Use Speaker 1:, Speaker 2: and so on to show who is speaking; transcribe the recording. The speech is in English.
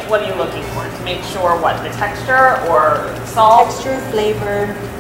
Speaker 1: what are you looking for? To make sure what? The texture or salt?
Speaker 2: Texture, flavor.